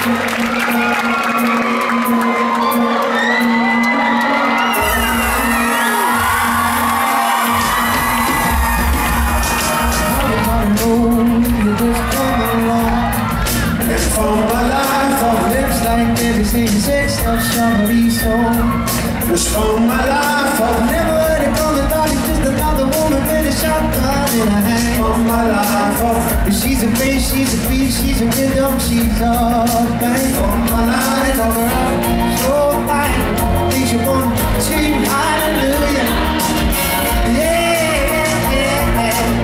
Just for my life, I've never heard it come about it. Just another woman with a shotgun in her hand. For my life, she's a bitch, she's a beast, she's a rhythm, she's a bang. For my life, love her up so fine. Think she wanna scream hallelujah. Yeah, yeah,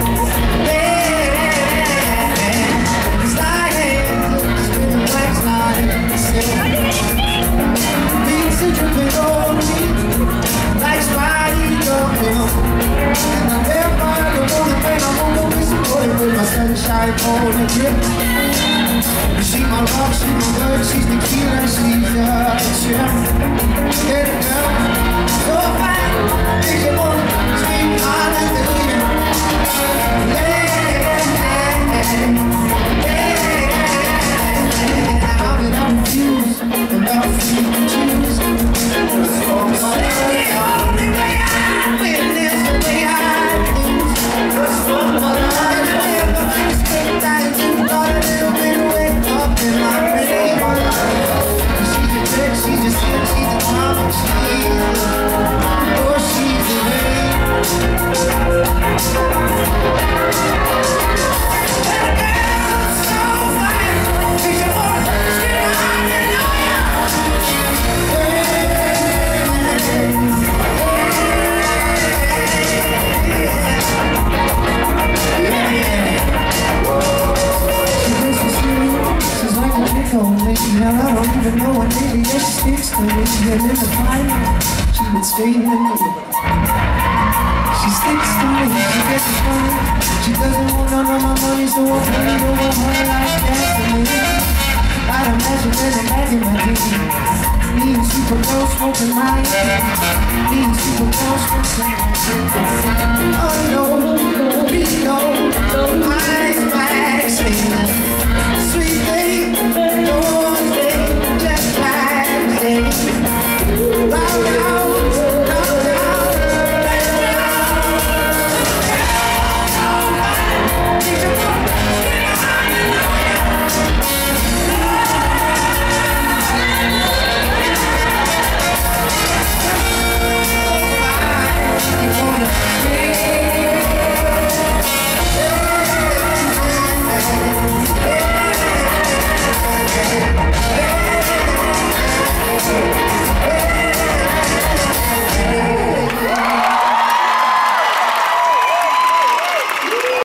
yeah. It's like it's been a black slide. Beats are dripping on me like Spidey jumping. And I'm there by the woman thing. I'm gonna be supported with my sunshine on the grip. She my rock, she my word, she's the killer, she's the chef. Get it down, so fine. Think you wanna scream hallelujah. I'm confused about free to choose. The only way I win is the way I lose. Just for my life, I never expect that you got a little bit wake up in my brain. She's a trick, she's a sin, she's a drama, she's a vein. Now I don't even know what maybe she sticks to me. And in the fire, she would stay in me. She sticks to me, she gets the money. She doesn't want none of my money, so I'm paid over her like destiny. I'd imagine there's a bag in my dream. Me and Supergirl smoking my Me and Supergirl smoking my Oh no.